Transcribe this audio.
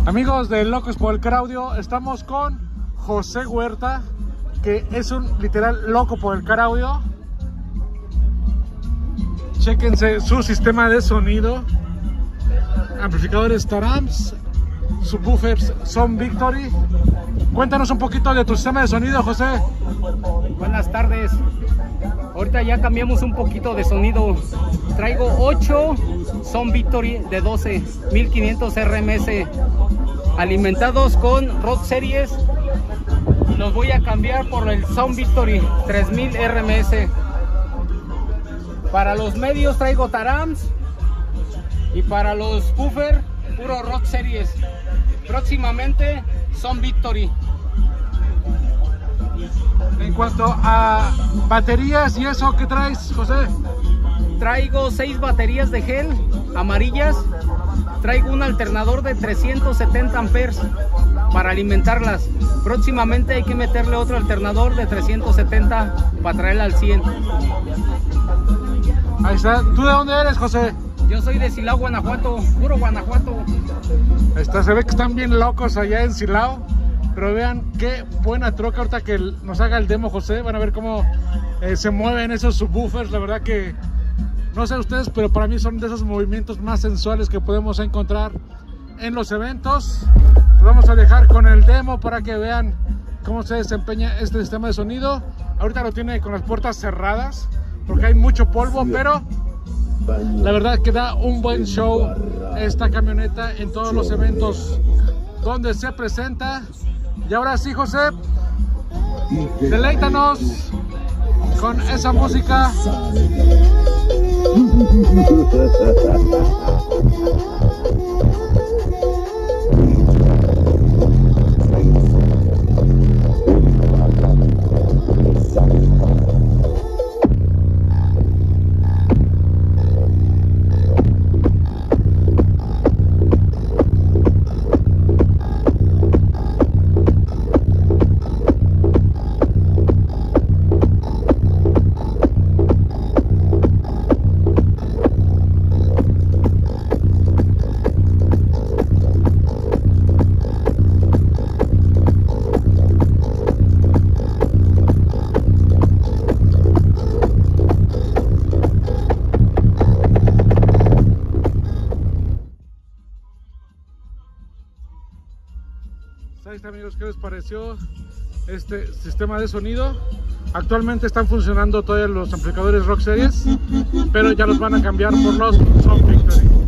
Amigos de Locos por el Car Audio, estamos con José Huerta, que es un literal loco por el car audio. Chéquense su sistema de sonido, amplificadores Taramps, subwoofers Sound Victory. Cuéntanos un poquito de tu sistema de sonido, José. Buenas tardes. Ahorita ya cambiamos un poquito de sonido. Traigo 8 Sound Victory de 12 1500 RMS alimentados con Rock Series. Los voy a cambiar por el Sound Victory 3000 RMS. Para los medios traigo Taramps y para los woofer puro Rock Series. Próximamente Sound Victory. En cuanto a baterías y eso, ¿qué traes, José? Traigo 6 baterías de gel amarillas. Traigo un alternador de 370 amperes para alimentarlas. Próximamente hay que meterle otro alternador de 370 para traerla al 100. Ahí está. ¿Tú de dónde eres, José? Yo soy de Silao, Guanajuato, puro Guanajuato. Ahí está, se ve que están bien locos allá en Silao. Pero vean qué buena troca. Ahorita que nos haga el demo, José, van a ver cómo se mueven esos subwoofers. La verdad que, no sé ustedes, pero para mí son de esos movimientos más sensuales que podemos encontrar en los eventos. Los vamos a dejar con el demo para que vean cómo se desempeña este sistema de sonido. Ahorita lo tiene con las puertas cerradas porque hay mucho polvo, pero la verdad que da un buen show esta camioneta en todos los eventos donde se presenta. Y ahora sí, José, deleítanos con esa música. Ahí está, amigos, ¿qué les pareció este sistema de sonido? Actualmente están funcionando todavía los amplificadores Rock Series, pero ya los van a cambiar por los Sound Victory.